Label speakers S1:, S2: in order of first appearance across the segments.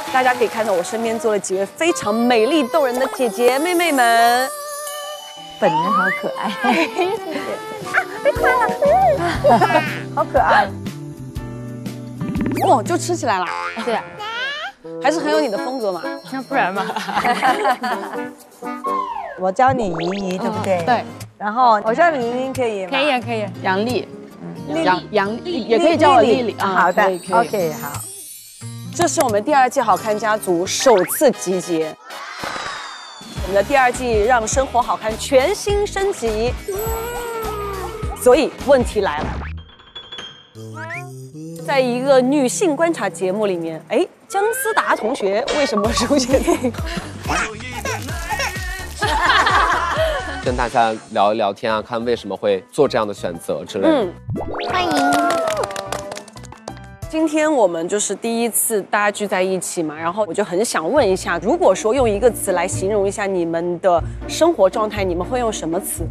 S1: 大家可以看到我身边坐了几位非常美丽动人的姐姐妹妹们，
S2: 本人好可爱，谢谢啊，被夸了，好可爱。
S1: 哇，就吃起来了。
S3: 对啊，
S1: 还是很有你的风格嘛。
S3: 那不然嘛？
S2: 我教你莹莹，对不对？
S3: 对。
S2: 然后我叫你莹莹可以吗？
S3: 可以啊，可以。
S4: 杨丽，杨丽
S2: 也
S4: 可以叫我丽丽啊。
S2: 好的
S4: ，OK，
S2: 好。
S1: 这是我们第2季好看家族首次集结，我们的第2季让生活好看全新升级。所以问题来了，在一个女性观察节目里面，哎，姜思达同学为什么出现在？
S5: 跟大家聊一聊天啊，看为什么会做这样的选择之类的。
S3: 欢迎。
S1: 今天我们就是第1次大家聚在一起嘛，然后我就很想问一下，如果说用一个词来形容一下你们的生活状态，你们会用什么词？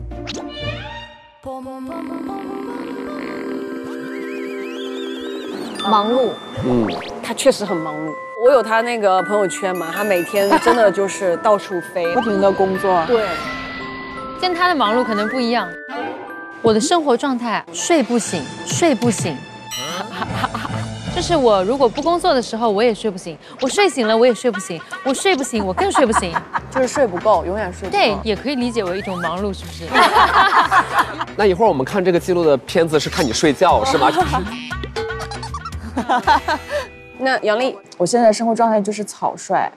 S3: 忙碌。
S1: 他确实很忙碌。我有他那个朋友圈嘛，他每天真的就是到处飞，
S4: 不停的工作。
S1: 对，
S3: 跟他的忙碌可能不一样。我的生活状态，睡不醒，睡不醒。就是我如果不工作的时候，我也睡不醒；我睡醒了，我也睡不醒；我睡不醒，我更睡不醒。
S1: 就是睡不够，永远睡不够。
S3: 对，也可以理解为一种忙碌，是不是？
S5: 那一会儿我们看这个记录的片子是看你睡觉是吗？
S1: 那杨丽，
S4: 我现在生活状态就是草率，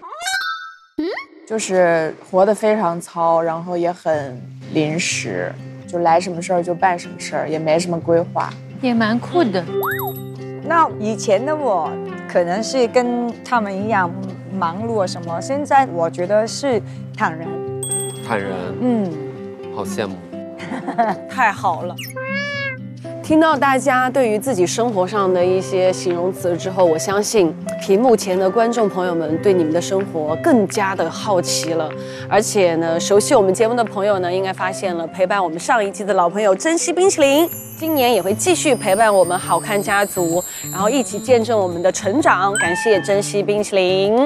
S4: 就是活得非常糙，然后也很临时，就来什么事儿就办什么事儿，也没什么规划，
S3: 也蛮酷的。
S2: 那以前的我可能是跟他们一样忙碌什么，现在我觉得是坦然。
S5: 坦然，好羡慕。
S1: 太好了。听到大家对于自己生活上的一些形容词之后，我相信屏幕前的观众朋友们对你们的生活更加的好奇了。而且呢，熟悉我们节目的朋友呢，应该发现了陪伴我们上一季的老朋友珍惜冰淇淋，今年也会继续陪伴我们好看家族，然后一起见证我们的成长。感谢珍惜冰淇淋。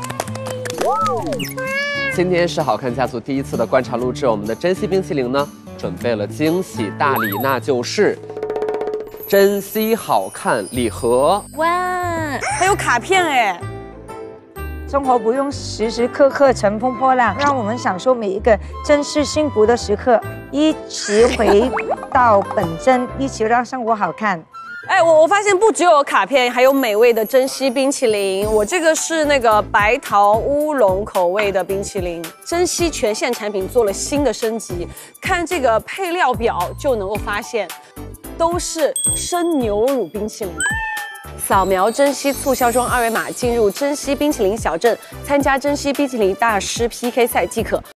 S5: 今天是好看家族第1次的观察录制，我们的珍惜冰淇淋呢准备了惊喜大礼，那就是珍惜好看礼盒。
S1: 哇，还有卡片哎！
S2: 生活不用时时刻刻乘风破浪，让我们享受每一个真实幸福的时刻，一起回到本真，一起让生活好看。
S1: 哎，我发现不只有卡片，还有美味的珍惜冰淇淋。我这个是那个白桃乌龙口味的冰淇淋，珍惜全线产品做了新的升级。看这个配料表就能够发现，都是生牛乳冰淇淋。扫描珍惜促销中2维码，进入珍惜冰淇淋小镇，参加珍惜冰淇淋大师 PK 赛即可。